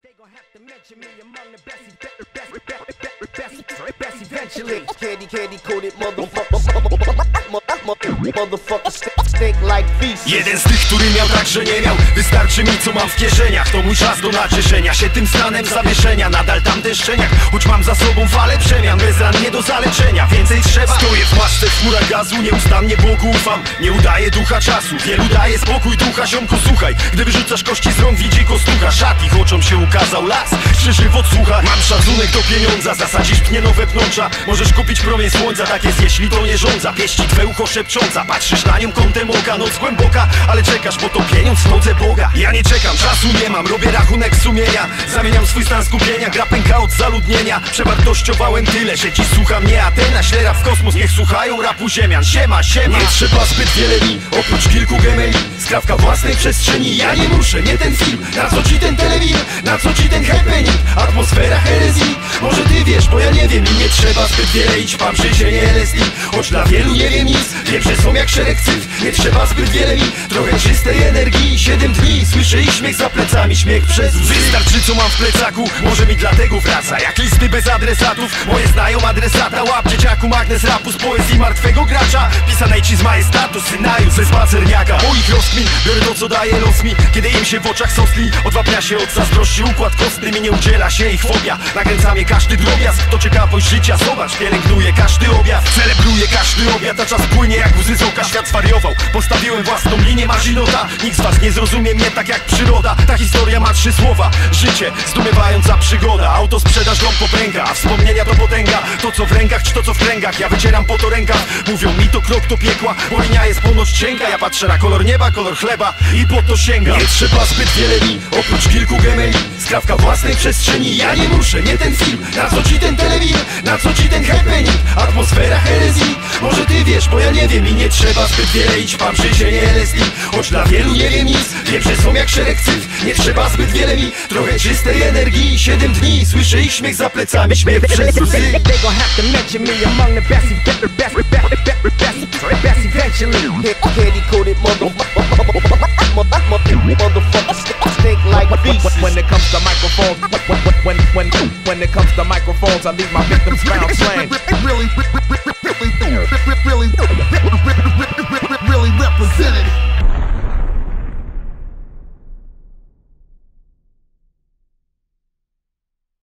They gon' have to mention me among the best eventually. Candy coated motherfucker stink like feces. Jeden z tych, który miał tak, że nie miał. Wystarczy mi, co mam w kieszeniach. To mój czas do nacieszenia się tym stanem zawieszenia. Nadal tam deszczeniach, choć mam za sobą falę przemian. Bez ran nie do zaleczenia, więcej trzeba. Stoję w masce, w chmurach gazu. Nieustannie Bogu ufam, nie udaje ducha czasu. Wielu daje spokój ducha, ziomku słuchaj. Gdy wyrzucasz kości z rąk, widzi kostucha. Szat ich oczom się ukazał las, krzyżyw odsłucha. Mam szacunek do pieniądza, zasadzisz pnie nowe pnącza. Możesz kupić promień słońca, tak jest jeśli to nie rządza. Pieści twe ucho szepcząca, patrzysz na nią kątem oka. Noc głęboka, ale czekasz, bo to pieniądz w nodze Boga. Ja nie czekam, czasu nie mam, robię rachunek sumienia. Zamieniam swój stan skupienia, gra pęka od zaludnienia. Przewartościowałem tyle, że dziś słucha mnie Atena. Śle rap w kosmos, niech słuchają rapu ziemian. Siema, siema. Nie trzeba zbyt wiele mi, oprócz kilku gemeli. Skrawka własnej przestrzeni, ja nie muszę, nie ten film. Na co ci ten telewizor, na co ci ten happening? Atmosfera herezji, może ty wiesz, bo ja nie wiem. I nie trzeba zbyt wiele iść, mam życie nie LSD. Choć dla wielu nie wiem nic, wiem, że są jak szereg cyfr. Nie trzeba zbyt wiele mi, trochę czystej energii. 7 dni, słyszę i śmiech za plecami, śmiech przez łzy. Wystarczy co mam w plecaku, może mi dlatego wraca. Jak listy bez adresatów, moje znają adresata. Łap dzieciaku magnes rapu z poezji martwego gracza, pisanej ci z majestatu, synaju ze spacerniaka. Moich rozkmin, biorę to co daje los mi, kiedy im się w oczach sosli. Odwapnia się od zazdrości, układ kostny mi nie udziela się ich fobia. Nakręca mnie każdy drobiazg, to ciekawość życia. Zobacz, pielęgnuje każdy objaw, celebruje każdy obiad. A czas płynie jak łzy z oka, świat zwariował. Postawiłem własną linię marzinota. Nikt z was nie zrozumie mnie tak jak przyroda. Ta historia ma 3 słowa: życie, zdumiewająca przygoda. Auto sprzedaż, dom popęka, a wspomnienia to potęga. To co w rękach, czy to co w kręgach, ja wycieram po to rękaw. Mówią mi to krok do piekła, bo linia jest ponoć cienka. Ja patrzę na kolor nieba, kolor chleba i po to sięgam. Nie trzeba zbyt wiele mi, oprócz kilku gemeli. Skrawka własnej przestrzeni, ja nie muszę, nie ten film. Na co ci ten telewizor, na co ci ten happening? Atmosfera herezji, może ty wiesz, bo ja nie wiem. I nie trzeba zbyt wiele iść, mam życie nie LSD. Choć dla wielu nie wiem nic, wiem, że są jak szereg cyfr. Nie trzeba zbyt wiele mi, trochę czystej energii. 7 dni, słyszę ich śmiech za plecami, śmiech przez łzy. They gon' have to mention me among the best eventually. Candy coated motherfucker stink like feces. When it comes to microphones, when it comes to microphones, I leave my victims found slain. Really represented.